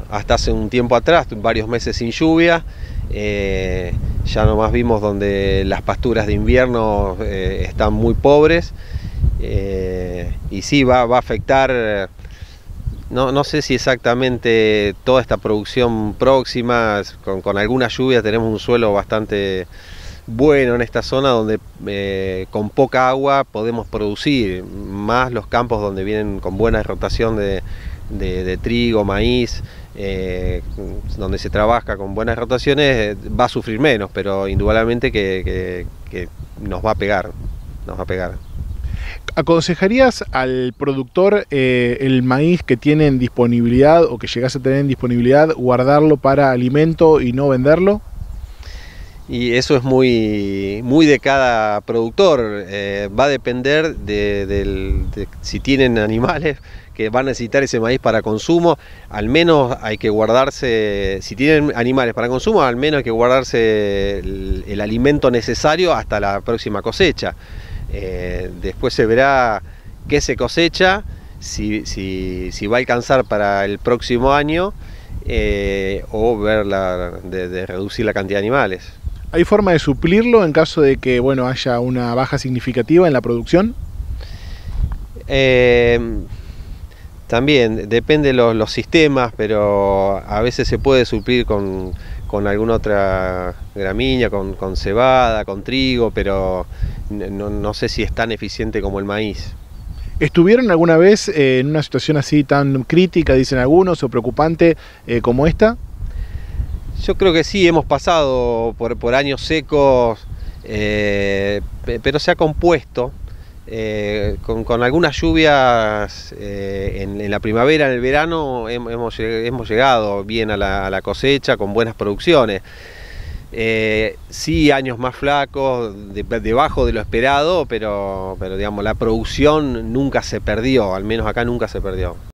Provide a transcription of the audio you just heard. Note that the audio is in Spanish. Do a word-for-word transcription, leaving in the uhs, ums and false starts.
hasta hace un tiempo atrás, varios meses sin lluvia. Eh, ya nomás vimos donde las pasturas de invierno eh, están muy pobres, eh, y sí va, va a afectar, no, no sé si exactamente toda esta producción próxima. Con, con alguna lluvia tenemos un suelo bastante bueno en esta zona donde eh, con poca agua podemos producir, más los campos donde vienen con buena rotación de, de, de trigo, maíz, eh, donde se trabaja con buenas rotaciones, va a sufrir menos, pero indudablemente que, que, que nos va a pegar, nos va a pegar. ¿Aconsejarías al productor eh, el maíz que tiene en disponibilidad o que llegase a tener en disponibilidad guardarlo para alimento y no venderlo? Y eso es muy, muy de cada productor, eh, va a depender de, de, de si tienen animales que van a necesitar ese maíz para consumo. Al menos hay que guardarse, si tienen animales para consumo, al menos hay que guardarse el, el alimento necesario hasta la próxima cosecha. Eh, después se verá qué se cosecha, si, si, si va a alcanzar para el próximo año, eh, o ver la, de, de reducir la cantidad de animales. ¿Hay forma de suplirlo en caso de que, bueno, haya una baja significativa en la producción? Eh, también depende de los, los sistemas, pero a veces se puede suplir con, con alguna otra gramínea, con, con cebada, con trigo, pero no, no sé si es tan eficiente como el maíz. ¿Estuvieron alguna vez eh, en una situación así tan crítica, dicen algunos, o preocupante eh, como esta? Yo creo que sí, hemos pasado por, por años secos, eh, pero se ha compuesto eh, con, con algunas lluvias eh, en, en la primavera, en el verano, hemos, hemos llegado bien a la, a la cosecha con buenas producciones. Eh, sí, años más flacos, de, debajo de lo esperado, pero, pero digamos, la producción nunca se perdió, al menos acá nunca se perdió.